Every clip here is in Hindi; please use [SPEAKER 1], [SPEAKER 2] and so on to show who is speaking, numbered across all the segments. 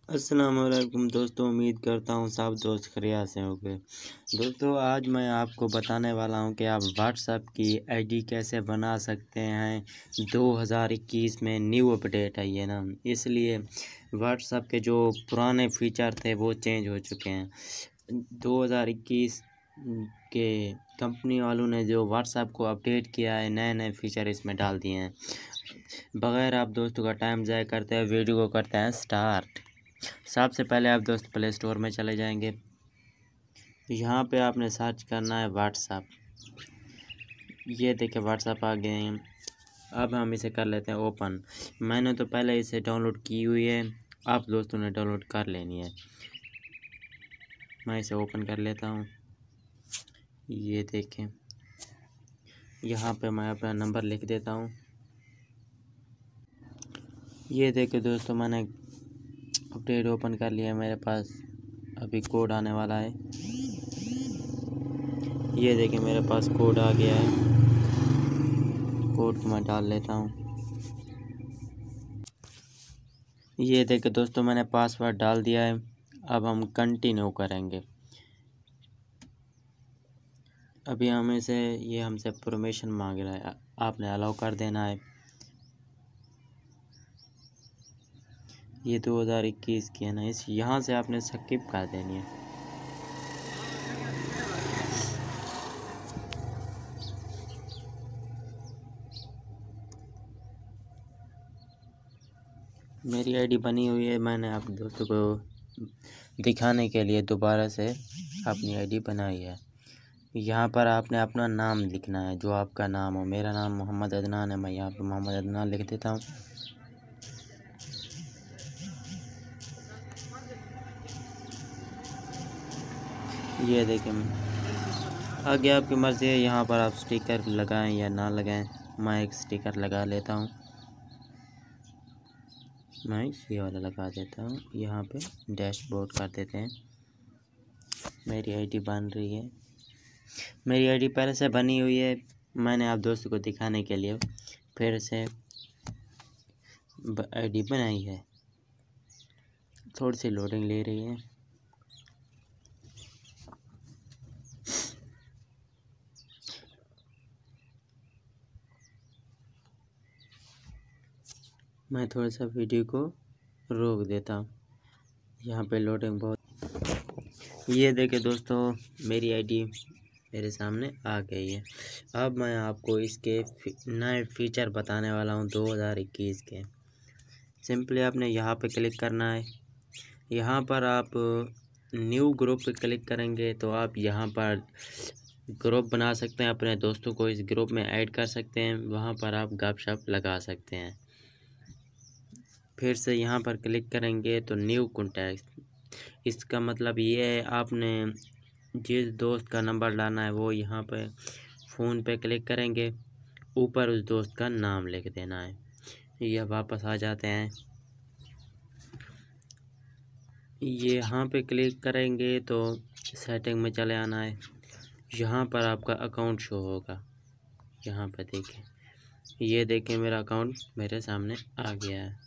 [SPEAKER 1] अस्सलाम वालेकुम दोस्तों, उम्मीद करता हूँ सब दोस्त खैरियत से होंगे। दोस्तों आज मैं आपको बताने वाला हूँ कि आप व्हाट्सएप की आईडी कैसे बना सकते हैं। 2021 में न्यू अपडेट आई है ना, इसलिए व्हाट्सएप के जो पुराने फीचर थे वो चेंज हो चुके हैं। 2021 के कंपनी वालों ने जो व्हाट्सएप को अपडेट किया है, नए नए फीचर इसमें डाल दिए हैं। बगैर आप दोस्तों का टाइम ज़ाया करते हैं वीडियो को करते हैं स्टार्ट। सबसे पहले आप दोस्त प्ले स्टोर में चले जाएंगे। यहाँ पे आपने सर्च करना है व्हाट्सएप। ये देखिए व्हाट्सएप आ गए हैं। अब हम इसे कर लेते हैं ओपन। मैंने तो पहले इसे डाउनलोड की हुई है, आप दोस्तों ने डाउनलोड कर लेनी है। मैं इसे ओपन कर लेता हूँ। ये देखें, यहाँ पे मैं अपना नंबर लिख देता हूँ। ये देखिए दोस्तों, मैंने अपडेट ओपन कर लिया है। मेरे पास अभी कोड आने वाला है। ये देखिए मेरे पास कोड आ गया है। कोड को मैं डाल लेता हूँ। ये देखिए दोस्तों, मैंने पासवर्ड डाल दिया है। अब हम कंटिन्यू करेंगे। अभी हमें से ये हमसे परमिशन मांग रहा है, आपने अलाउ कर देना है। ये 2021 की है ना, इस यहाँ से आपने स्किप कर देनी है। मेरी आईडी बनी हुई है, मैंने आप दोस्तों को दिखाने के लिए दोबारा से अपनी आईडी बनाई है। यहाँ पर आपने अपना नाम लिखना है, जो आपका नाम हो। मेरा नाम मोहम्मद अदनान है, मैं यहाँ पर मोहम्मद अदनान लिख देता हूँ। ये देखें, आगे आपकी मर्ज़ी है, यहाँ पर आप स्टिकर लगाएं या ना लगाएं। मैं एक स्टिकर लगा लेता हूँ। मैं ये वाला लगा देता हूँ। यहाँ पे डैशबोर्ड कर देते हैं। मेरी आईडी बन रही है। मेरी आईडी पहले से बनी हुई है, मैंने आप दोस्तों को दिखाने के लिए फिर से आईडी बनाई है। थोड़ी सी लोडिंग ले रही है। मैं थोड़ा सा वीडियो को रोक देता हूँ। यहाँ पे लोडिंग बहुत। ये देखे दोस्तों, मेरी आईडी मेरे सामने आ गई है। अब मैं आपको इसके नए फीचर बताने वाला हूँ 2021 के। सिंपली आपने यहाँ पे क्लिक करना है। यहाँ पर आप न्यू ग्रुप पे क्लिक करेंगे तो आप यहाँ पर ग्रुप बना सकते हैं। अपने दोस्तों को इस ग्रुप में ऐड कर सकते हैं। वहाँ पर आप गपशप लगा सकते हैं। फिर से यहाँ पर क्लिक करेंगे तो न्यू कॉन्टैक्ट। इसका मतलब ये है, आपने जिस दोस्त का नंबर डालना है वो यहाँ पे फ़ोन पे क्लिक करेंगे, ऊपर उस दोस्त का नाम लिख देना है। यह वापस आ जाते हैं। ये यहाँ पे क्लिक करेंगे तो सेटिंग में चले आना है। यहाँ पर आपका अकाउंट शो होगा। यहाँ पर देखें, ये देखें मेरा अकाउंट मेरे सामने आ गया है।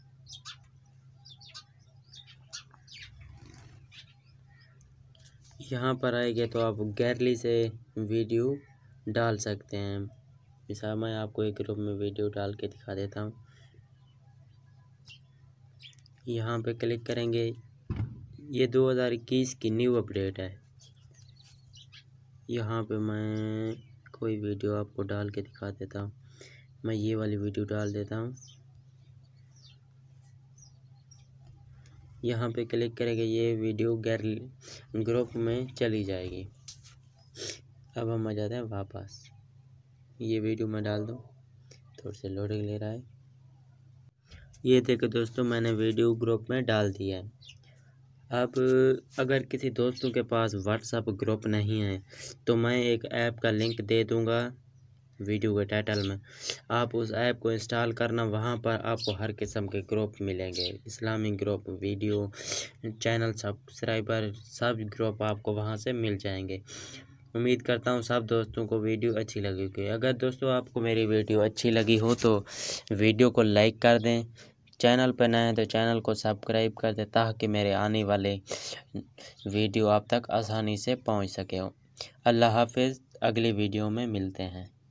[SPEAKER 1] यहाँ पर आएंगे तो आप गैलरी से वीडियो डाल सकते हैं। मिसाल मैं आपको एक ग्रुप में वीडियो डाल के दिखा देता हूँ। यहाँ पे क्लिक करेंगे। ये 2021 की न्यू अपडेट है। यहाँ पे मैं कोई वीडियो आपको डाल के दिखा देता हूँ। मैं ये वाली वीडियो डाल देता हूँ। यहाँ पे क्लिक करेंगे, ये वीडियो गैलरी ग्रुप में चली जाएगी। अब हम आ जाते हैं वापस। ये वीडियो मैं डाल दूँ, थोड़ी सी लोडिंग ले रहा है। ये देखो दोस्तों, मैंने वीडियो ग्रुप में डाल दिया है। अब अगर किसी दोस्तों के पास व्हाट्सएप ग्रुप नहीं है तो मैं एक ऐप का लिंक दे दूंगा वीडियो के टाइटल में। आप उस ऐप को इंस्टॉल करना। वहां पर आपको हर किस्म के ग्रुप मिलेंगे, Islamic group, video channel subscriber, सब ग्रुप आपको वहां से मिल जाएंगे। उम्मीद करता हूं सब दोस्तों को वीडियो अच्छी लगेगी। अगर दोस्तों आपको मेरी वीडियो अच्छी लगी हो तो वीडियो को लाइक कर दें, चैनल पर नए हैं तो चैनल को सब्सक्राइब कर दें ताकि मेरे आने वाले वीडियो आप तक आसानी से पहुंच सके। अल्लाह हाफिज़, अगली वीडियो में मिलते हैं।